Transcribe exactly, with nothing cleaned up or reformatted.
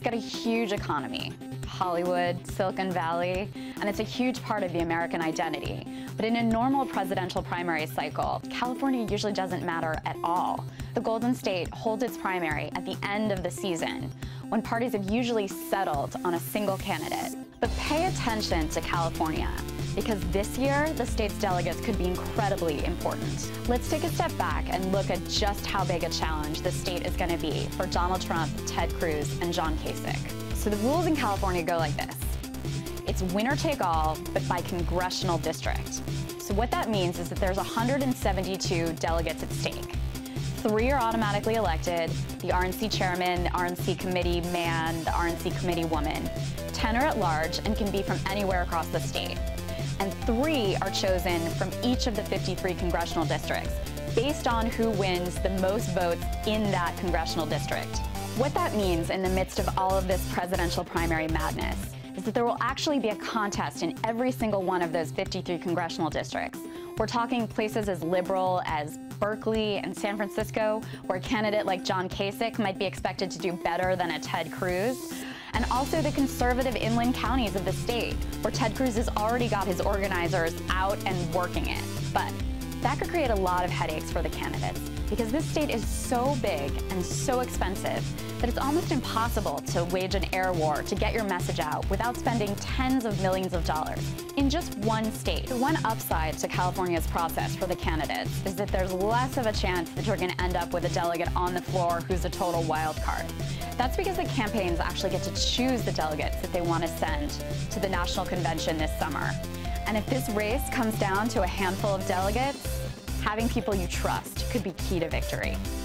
got a huge economy. Hollywood, Silicon Valley, and it's a huge part of the American identity. But in a normal presidential primary cycle, California usually doesn't matter at all. The Golden State holds its primary at the end of the season, when parties have usually settled on a single candidate. But pay attention to California, because this year, the state's delegates could be incredibly important. Let's take a step back and look at just how big a challenge the state is going to be for Donald Trump, Ted Cruz, and John Kasich. So the rules in California go like this. It's winner take all, but by congressional district. So what that means is that there's one hundred seventy-two delegates at stake. Three are automatically elected, the R N C chairman, the R N C committee man, the R N C committee woman. ten are at large and can be from anywhere across the state. And three are chosen from each of the fifty-three congressional districts, based on who wins the most votes in that congressional district. What that means in the midst of all of this presidential primary madness is that there will actually be a contest in every single one of those fifty-three congressional districts. We're talking places as liberal as Berkeley and San Francisco, where a candidate like John Kasich might be expected to do better than a Ted Cruz. And also the conservative inland counties of the state, where Ted Cruz has already got his organizers out and working it. But that could create a lot of headaches for the candidates, because this state is so big and so expensive that it's almost impossible to wage an air war to get your message out without spending tens of millions of dollars in just one state. The one upside to California's process for the candidates is that there's less of a chance that you're going to end up with a delegate on the floor who's a total wild card. That's because the campaigns actually get to choose the delegates that they want to send to the national convention this summer. And if this race comes down to a handful of delegates, having people you trust could be key to victory.